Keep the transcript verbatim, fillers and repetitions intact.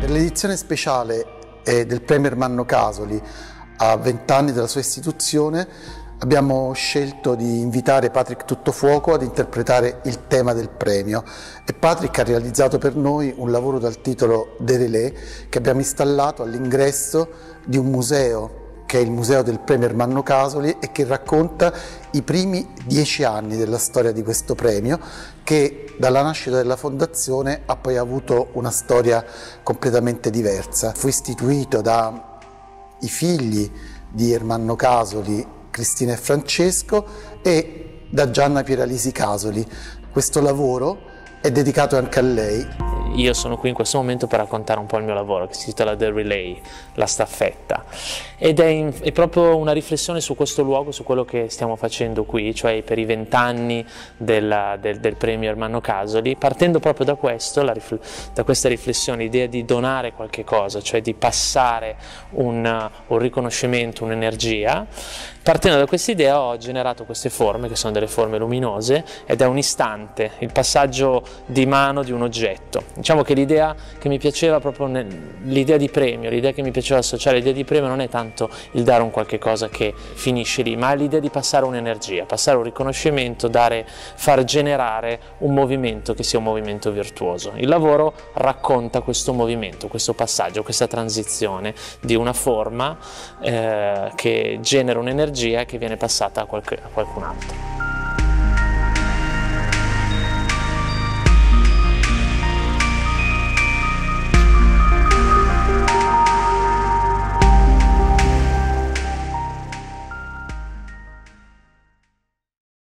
Per l'edizione speciale eh, del Premio Ermanno Casoli a vent'anni dalla sua istituzione abbiamo scelto di invitare Patrick Tuttofuoco ad interpretare il tema del premio e Patrick ha realizzato per noi un lavoro dal titolo De Relais che abbiamo installato all'ingresso di un museo che è il Museo del Premio Ermanno Casoli e che racconta i primi dieci anni della storia di questo premio che dalla nascita della fondazione ha poi avuto una storia completamente diversa. Fu istituito dai figli di Ermanno Casoli, Cristina e Francesco, e da Gianna Pieralisi Casoli. Questo lavoro è dedicato anche a lei. Io sono qui in questo momento per raccontare un po' il mio lavoro, che si intitola The Relay, la staffetta, ed è, in, è proprio una riflessione su questo luogo, su quello che stiamo facendo qui, cioè per i vent'anni del, del, del premio Ermanno Casoli, partendo proprio da questo, la, da questa riflessione, l'idea di donare qualche cosa, cioè di passare un, un riconoscimento, un'energia. Partendo da questa idea ho generato queste forme, che sono delle forme luminose, ed è un istante, il passaggio di mano di un oggetto. Diciamo che l'idea che mi piaceva proprio, l'idea di premio, l'idea che mi piaceva associare all'idea di premio non è tanto il dare un qualche cosa che finisce lì, ma è l'idea di passare un'energia, passare un riconoscimento, dare, far generare un movimento che sia un movimento virtuoso. Il lavoro racconta questo movimento, questo passaggio, questa transizione di una forma eh, che genera un'energia che viene passata a, qualche, a qualcun altro.